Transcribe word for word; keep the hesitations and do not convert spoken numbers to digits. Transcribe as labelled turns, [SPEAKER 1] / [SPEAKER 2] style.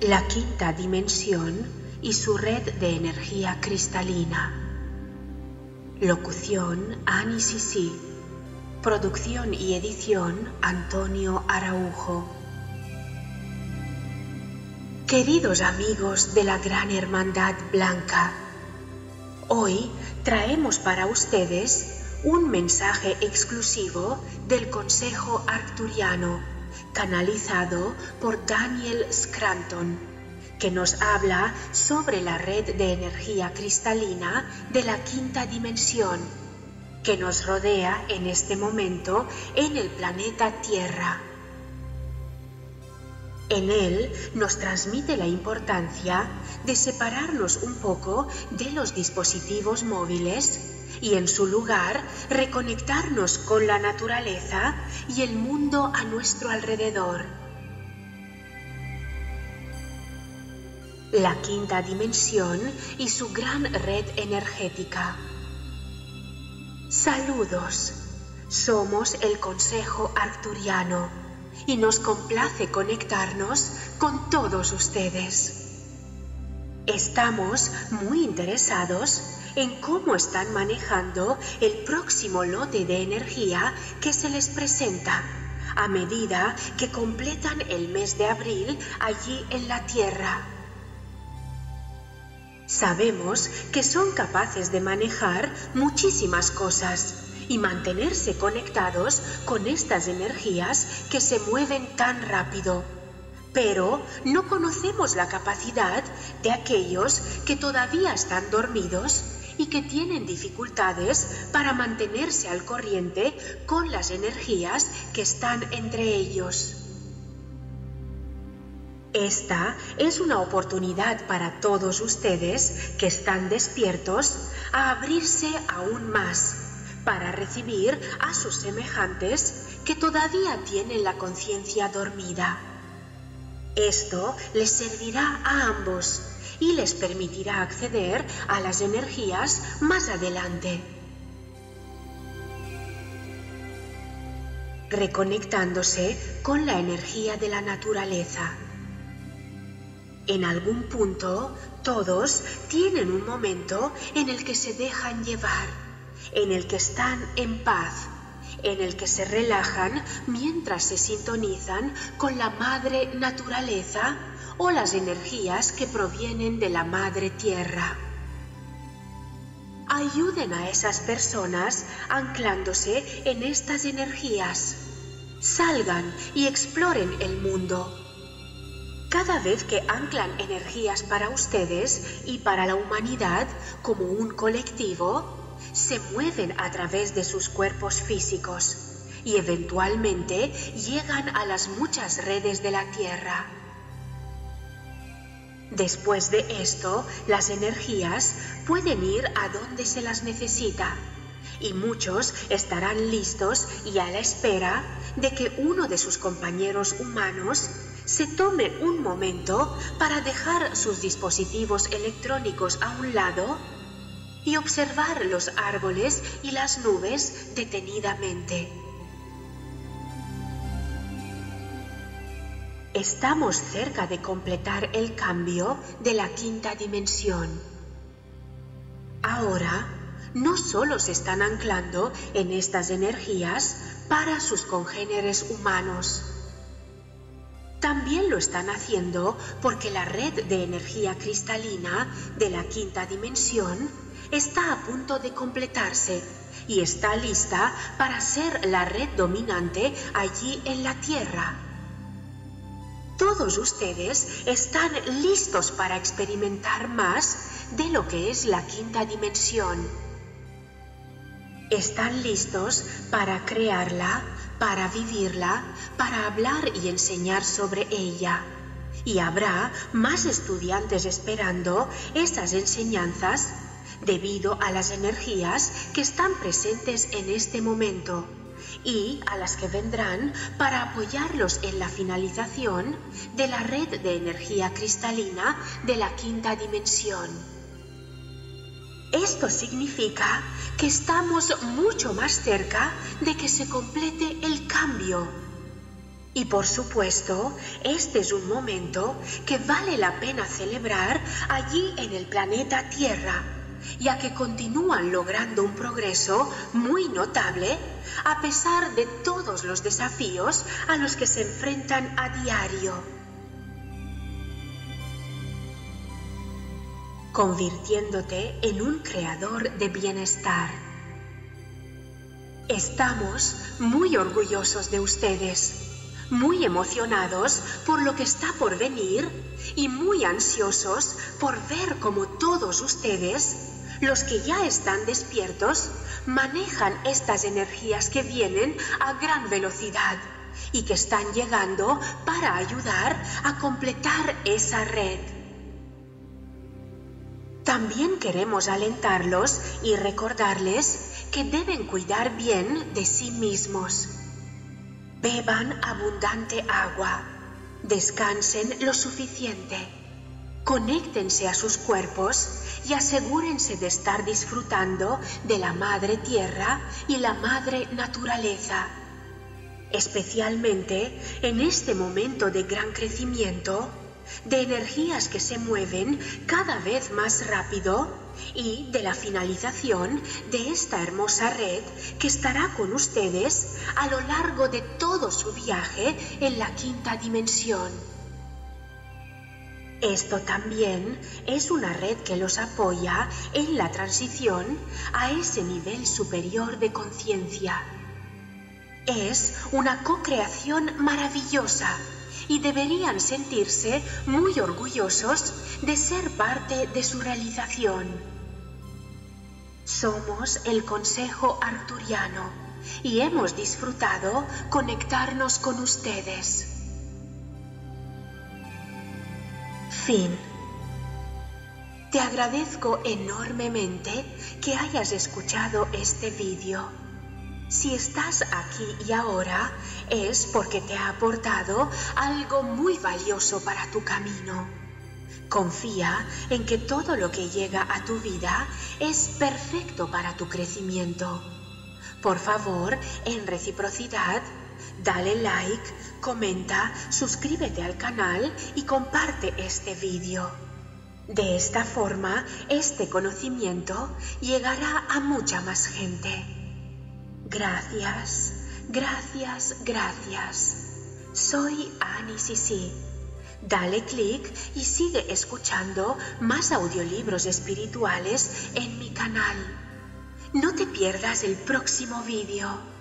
[SPEAKER 1] La quinta dimensión y su red de energía cristalina. Locución Ani Sisi. Producción y edición Antonio Araujo. Queridos amigos de la Gran Hermandad Blanca, hoy traemos para ustedes un mensaje exclusivo del Consejo Arcturiano, canalizado por Daniel Scranton, que nos habla sobre la red de energía cristalina de la quinta dimensión, que nos rodea en este momento en el planeta Tierra. En él nos transmite la importancia de separarnos un poco de los dispositivos móviles y en su lugar reconectarnos con la naturaleza y el mundo a nuestro alrededor. La quinta dimensión y su gran red energética. Saludos, somos el Consejo Arcturiano y nos complace conectarnos con todos ustedes. Estamos muy interesados en cómo están manejando el próximo lote de energía que se les presenta a medida que completan el mes de abril allí en la Tierra. Sabemos que son capaces de manejar muchísimas cosas y mantenerse conectados con estas energías que se mueven tan rápido. Pero no conocemos la capacidad de aquellos que todavía están dormidos y que tienen dificultades para mantenerse al corriente con las energías que están entre ellos. Esta es una oportunidad para todos ustedes que están despiertos a abrirse aún más para recibir a sus semejantes que todavía tienen la conciencia dormida. Esto les servirá a ambos y les permitirá acceder a las energías más adelante. Reconectándose con la energía de la naturaleza. En algún punto, todos tienen un momento en el que se dejan llevar, en el que están en paz, en el que se relajan mientras se sintonizan con la madre naturaleza o las energías que provienen de la madre tierra. Ayuden a esas personas anclándose en estas energías. Salgan y exploren el mundo. Cada vez que anclan energías para ustedes y para la humanidad como un colectivo, se mueven a través de sus cuerpos físicos y eventualmente llegan a las muchas redes de la Tierra. Después de esto, las energías pueden ir a donde se las necesita y muchos estarán listos y a la espera de que uno de sus compañeros humanos se tome un momento para dejar sus dispositivos electrónicos a un lado y observar los árboles y las nubes detenidamente. Estamos cerca de completar el cambio de la quinta dimensión. Ahora, no solo se están anclando en estas energías para sus congéneres humanos, también lo están haciendo porque la red de energía cristalina de la quinta dimensión está a punto de completarse y está lista para ser la red dominante allí en la Tierra. Todos ustedes están listos para experimentar más de lo que es la quinta dimensión. Están listos para crearla, para vivirla, para hablar y enseñar sobre ella. Y habrá más estudiantes esperando esas enseñanzas debido a las energías que están presentes en este momento y a las que vendrán para apoyarlos en la finalización de la red de energía cristalina de la quinta dimensión. Esto significa que estamos mucho más cerca de que se complete el cambio. Y por supuesto, este es un momento que vale la pena celebrar allí en el planeta Tierra, ya que continúan logrando un progreso muy notable a pesar de todos los desafíos a los que se enfrentan a diario. Convirtiéndote en un creador de bienestar. Estamos muy orgullosos de ustedes, muy emocionados por lo que está por venir y muy ansiosos por ver cómo todos ustedes, los que ya están despiertos, manejan estas energías que vienen a gran velocidad y que están llegando para ayudar a completar esa red. También queremos alentarlos y recordarles que deben cuidar bien de sí mismos. Beban abundante agua, descansen lo suficiente, conéctense a sus cuerpos y asegúrense de estar disfrutando de la Madre Tierra y la Madre Naturaleza, especialmente en este momento de gran crecimiento, de energías que se mueven cada vez más rápido y de la finalización de esta hermosa red que estará con ustedes a lo largo de todo su viaje en la quinta dimensión. Esto también es una red que los apoya en la transición a ese nivel superior de conciencia. Es una co-creación maravillosa y deberían sentirse muy orgullosos de ser parte de su realización. Somos el Consejo Arturiano y hemos disfrutado conectarnos con ustedes. Fin. Te agradezco enormemente que hayas escuchado este vídeo. Si estás aquí y ahora, es porque te ha aportado algo muy valioso para tu camino. Confía en que todo lo que llega a tu vida es perfecto para tu crecimiento. Por favor, en reciprocidad, dale like, comenta, suscríbete al canal y comparte este vídeo. De esta forma, este conocimiento llegará a mucha más gente. Gracias, gracias, gracias. Soy Annie Sisi. Dale clic y sigue escuchando más audiolibros espirituales en mi canal. No te pierdas el próximo vídeo.